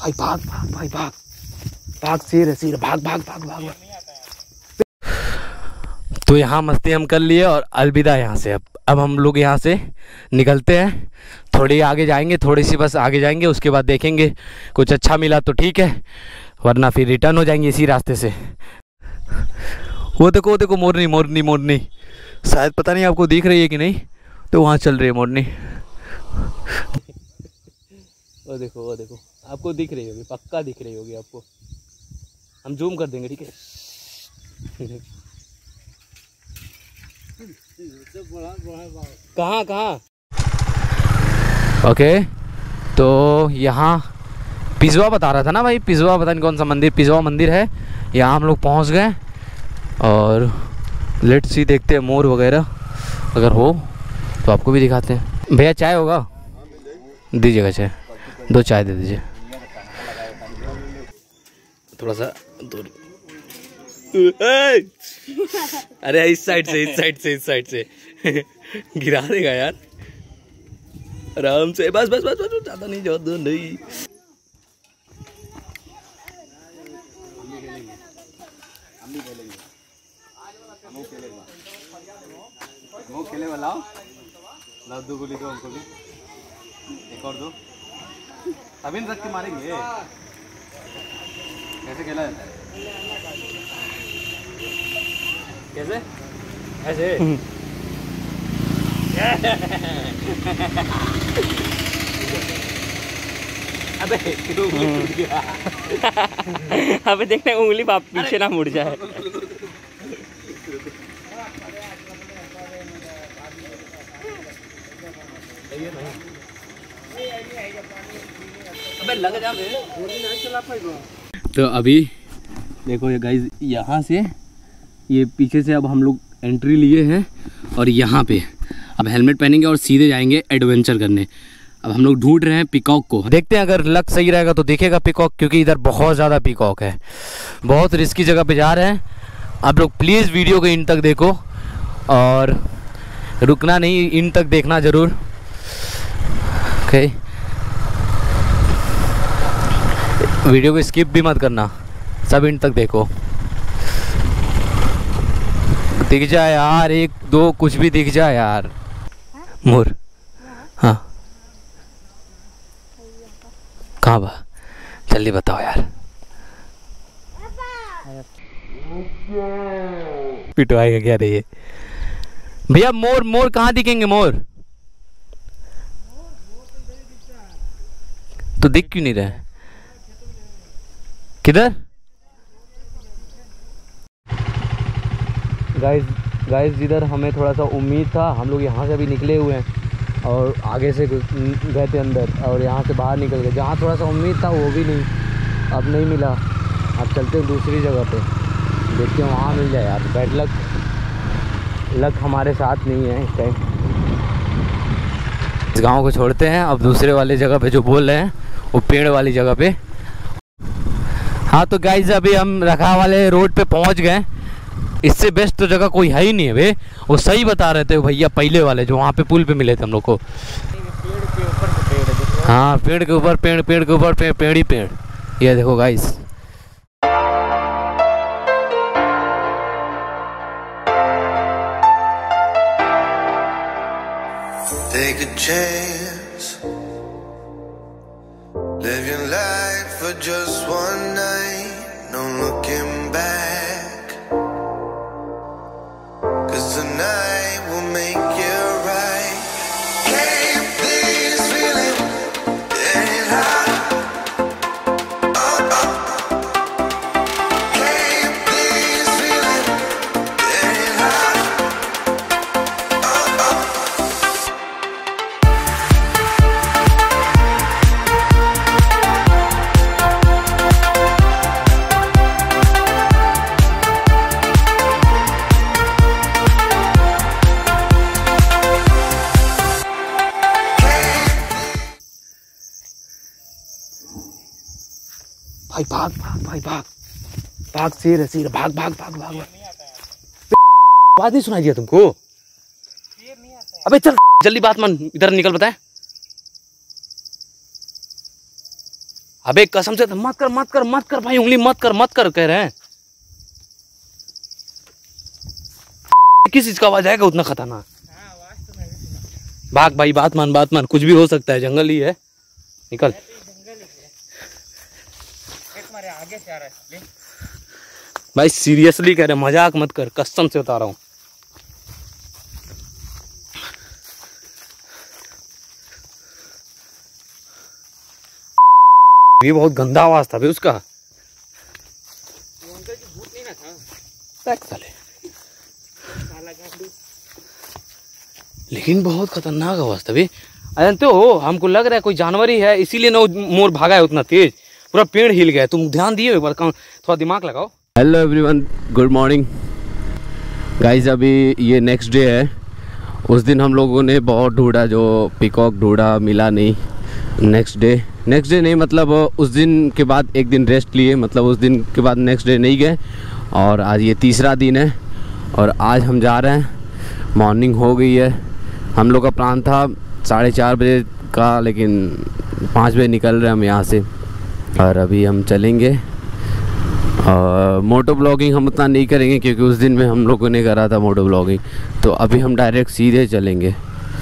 भाई भाग भाग भाई भाग भाग, शेर है शेर, भाग भाग भाग भाग। तो यहाँ मस्ती हम कर लिए और अलविदा यहाँ से। अब हम लोग यहाँ से निकलते हैं, थोड़ी आगे जाएंगे, थोड़ी सी बस आगे जाएंगे, उसके बाद देखेंगे कुछ अच्छा मिला तो ठीक है, वरना फिर रिटर्न हो जाएंगे इसी रास्ते से। वो देखो मोरनी मोरनी मोरनी, शायद पता नहीं आपको दिख रही है कि नहीं, तो वहाँ चल रही है मोरनी। वो देखो आपको दिख रही होगी, पक्का दिख रही होगी आपको, हम जूम कर देंगे, ठीक है। कहाँ ओके। तो यहाँ पिजवा बता रहा था ना भाई, पिजवा पता नहीं कौन सा मंदिर, पिजवा मंदिर है, यहाँ हम लोग पहुँच गए। और लेट्स सी, देखते हैं मोर वगैरह अगर हो तो आपको भी दिखाते हैं। भैया चाय होगा, दीजिएगा चाय, 2 चाय दे दीजिए। थोड़ा सा दूर। अरे इस साइड से गिरा देगा यार, आराम से, बस ज्यादा नहीं, ज्यादा नहीं। खेले वाला लाओ 2 गोली दो हमको भी, एक और दो, अभी रख के मारेंगे। कैसे खेला जाता है? कैसे ऐसे? अबे अबे देखना उंगली बाप पीछे ना मुड़ जाए। अबे लग जा बे। तो अभी देखो ये गाइस, यहाँ से ये पीछे से अब हम लोग एंट्री लिए हैं और यहाँ पे अब हेलमेट पहनेंगे और सीधे जाएंगे एडवेंचर करने। अब हम लोग ढूंढ रहे हैं पिकॉक को, देखते हैं अगर लक सही रहेगा तो दिखेगा पिकॉक, क्योंकि इधर बहुत ज़्यादा पिकॉक है, बहुत रिस्की जगह पे जा रहे हैं। आप लोग प्लीज़ वीडियो को इन तक देखो और रुकना नहीं, इन तक देखना ज़रूर। ओके, वीडियो को स्किप भी मत करना, सब इन तक देखो। दिख जाए यार, 1 2 कुछ भी दिख जाए यार। मोर, हाँ कहाँ बा, जल्दी बताओ यार। पिटवाएगा क्या रही है भैया? मोर कहाँ दिखेंगे मोर? तो दिख क्यों नहीं रहे? किधर? गाइस जिधर हमें थोड़ा सा उम्मीद था, हम लोग यहाँ से अभी निकले हुए हैं और आगे से गए थे अंदर और यहाँ से बाहर निकल गए। जहाँ थोड़ा सा उम्मीद था वो भी नहीं, अब नहीं मिला। अब चलते हैं दूसरी जगह पे, देखते हैं वहाँ मिल जाए यार। बैड लक हमारे साथ नहीं है इस टाइम। इस गांव को छोड़ते हैं, अब दूसरे वाली जगह पे जो बोल रहे हैं वो पेड़ वाली जगह पे। हाँ तो गाइस अभी हम रखा वाले रोड पे पहुँच गए। इससे बेस्ट तो जगह कोई है ही नहीं है बे। वो सही बता रहे थे भैया पहले वाले जो वहाँ पे पुल पे मिले थे हम लोग को। हाँ पेड़ के ऊपर पेड़, पेड़ के ऊपर पेड़, पेड़ ही पेड़। ये देखो guys, Take a chance, live your life for just one night, no looking back, 'cause tonight will make you right. Can't this feeling get hot? Oh, oh. Can't this feeling get hot? Oh, oh. भाई भाग भाग भाई भाग भाग, शेर है शेर, भाग भाग भाग भाग। बात नहीं सुनाई दिया तुमको? अबे चल जल्दी बात मान, इधर निकल, बताए। अबे कसम से मत कर मत कर मत कर भाई, उंगली मत कर कह रहे हैं। किस चीज का आवाज आएगा उतना खतरनाक? भाग भाई, बात मान, कुछ भी हो सकता है, जंगल ही है, निकल। आगे से आ रहा है भाई सीरियसली कह रहे, मजाक मत कर, कसम से बता रहा हूँ। ये बहुत गंदा आवाज था भाई उसका। भूत नहीं ना था साले, लेकिन बहुत खतरनाक आवाज था भाई। जानते हो, हमको लग रहा है कोई जानवर ही है, इसीलिए ना मोर भागा है उतना तेज, पूरा पेड़ हिल गया। तुम ध्यान दिए एक बार, थोड़ा दिमाग लगाओ। Hello everyone, good morning guys. अभी ये नेक्स्ट डे है। उस दिन हम लोगों ने बहुत ढूंढा, जो पीकॉक ढूंढा, मिला नहीं। नेक्स्ट डे नहीं, मतलब उस दिन के बाद एक दिन रेस्ट लिए, मतलब उस दिन के बाद नेक्स्ट डे नहीं गए। और आज ये तीसरा दिन है और आज हम जा रहे हैं। मॉर्निंग हो गई है। हम लोग का प्लान था 4:30 बजे का, लेकिन 5 बजे निकल रहे हैं हम यहाँ से और अभी हम चलेंगे। मोटो ब्लॉगिंग हम उतना नहीं करेंगे क्योंकि उस दिन में हम लोगों ने करा था मोटो ब्लॉगिंग, तो अभी हम डायरेक्ट सीधे चलेंगे,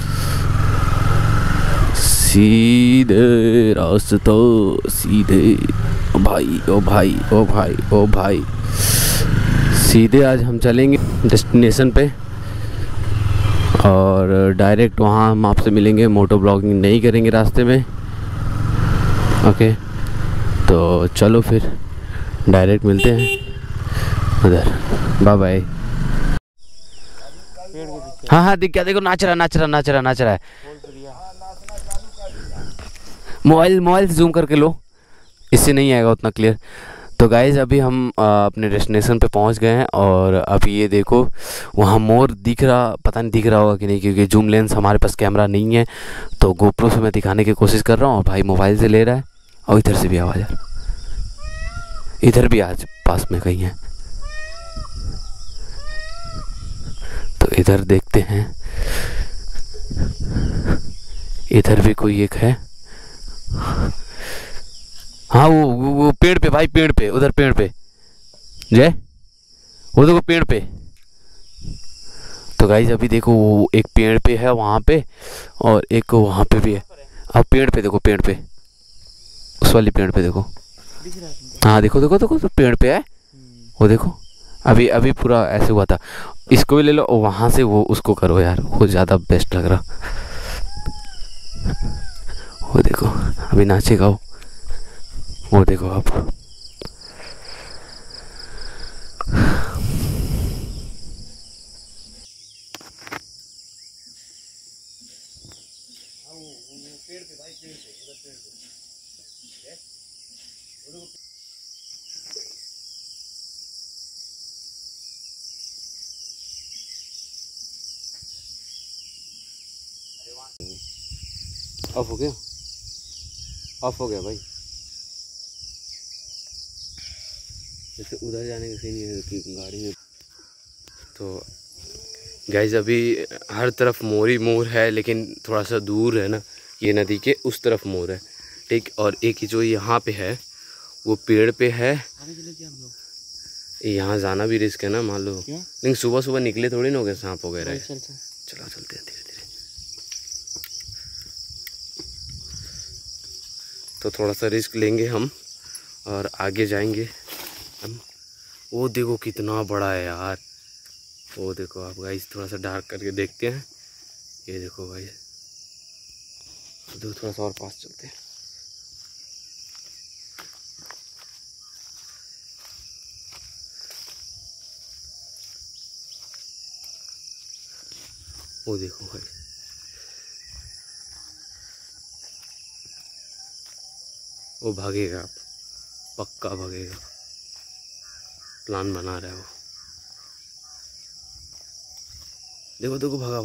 सीधे रास्तों सीधे। भाई ओ भाई ओ भाई ओ भाई, सीधे आज हम चलेंगे डेस्टिनेशन पे और डायरेक्ट वहाँ हम आपसे मिलेंगे। मोटो ब्लॉगिंग नहीं करेंगे रास्ते में। ओके, तो चलो फिर डायरेक्ट मिलते हैं उधर। Bye bye. हाँ दिख गया, देखो नाच रहा है। मोबाइल से जूम करके लो, इससे नहीं आएगा उतना क्लियर। तो गाइज अभी हम अपने डेस्टिनेशन पे पहुंच गए हैं और अभी ये देखो वहाँ मोर दिख रहा, पता नहीं दिख रहा होगा कि नहीं, क्योंकि जूम लेंस हमारे पास कैमरा नहीं है, तो गोप्रो से मैं दिखाने की कोशिश कर रहा हूँ और भाई मोबाइल से ले रहा है। और इधर से भी आवाज़, इधर भी आज पास में कहीं है, तो इधर देखते हैं। इधर भी कोई एक है। हाँ वो पेड़ पे भाई, पेड़ पे, उधर पेड़ पे जय, वो देखो पेड़ पे। तो गाइस अभी देखो वो एक पेड़ पे है वहाँ पे और एक वहाँ पे भी है। अब पेड़ पे देखो, पेड़ पे, उस वाली पेड़ पे देखो। हाँ देखो तो पेड़ पे है वो, देखो अभी पूरा ऐसे हुआ था। इसको भी ले लो, वहाँ से वो उसको करो यार, वो ज़्यादा बेस्ट लग रहा। वो देखो अभी नाचेगा वो देखो आप। ऑफ हो गया भाई। जैसे उधर जाने का सीन है कि गाड़ी में। तो गाइस अभी हर तरफ मोर ही मोर है, लेकिन थोड़ा सा दूर है ना, ये नदी के उस तरफ मोर है, ठीक। और एक जो यहाँ पे है वो पेड़ पे है। यहाँ जाना भी रिस्क है ना, मान लो। लेकिन सुबह निकले थोड़ी ना हो गए सांप वगैरह। चलो चलते हैं धीरे धीरे। तो थोड़ा सा रिस्क लेंगे हम और आगे जाएंगे हम। वो देखो कितना बड़ा है यार, वो देखो आप गाइस, थोड़ा सा डार्क करके देखते हैं। ये देखो गाइस, तो थोड़ा सा और पास चलते हैं। वो देखो भाई, वो भागेगा, पक्का भागेगा, प्लान बना रहा है वो। देखो भागा।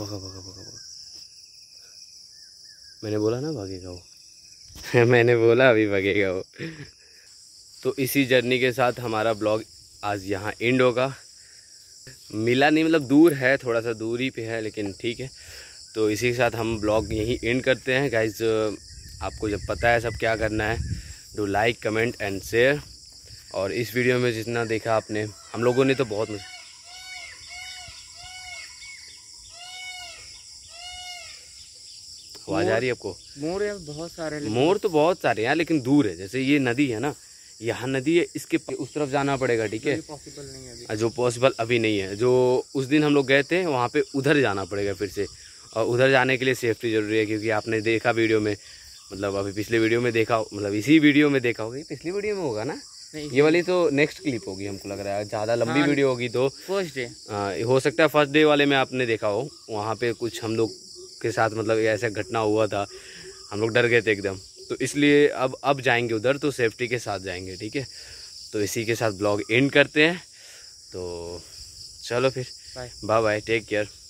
मैंने बोला ना भागेगा वो। मैंने बोला अभी भागेगा वो। तो इसी जर्नी के साथ हमारा ब्लॉग आज यहाँ एंड होगा। मिला नहीं, मतलब दूर है, थोड़ा सा दूरी पे है, लेकिन ठीक है। तो इसी के साथ हम ब्लॉग यहीं एंड करते हैं गाइज। आपको जब पता है सब क्या करना है, do like comment and share. और इस वीडियो में जितना देखा आपने, हम लोगों ने तो बहुत आवाज़ आ रही है आपको? मोर है बहुत सारे, मोर तो बहुत सारे हैं लेकिन दूर है। जैसे ये नदी है ना, यहाँ नदी है, इसके उस तरफ जाना पड़ेगा, ठीक है? पॉसिबल नहीं है अभी। जो पॉसिबल अभी नहीं है। जो उस दिन हम लोग गए थे वहाँ पे उधर जाना पड़ेगा फिर से, और उधर जाने के लिए सेफ्टी जरूरी है, क्योंकि आपने देखा वीडियो में, मतलब अभी पिछले वीडियो में देखा, मतलब इसी वीडियो में देखा होगा, पिछली वीडियो में होगा ना, ये वाली तो नेक्स्ट क्लिप होगी हमको लग रहा है, ज़्यादा लंबी वीडियो होगी तो फर्स्ट डे हो सकता है फर्स्ट डे वाले में आपने देखा हो। वहाँ पे कुछ हम लोग के साथ मतलब ऐसा घटना हुआ था, हम लोग डर गए थे एकदम, तो इसलिए अब जाएंगे उधर तो सेफ्टी के साथ जाएंगे, ठीक है? तो इसी के साथ ब्लॉग एंड करते हैं। तो चलो फिर, बाय बाय, टेक केयर।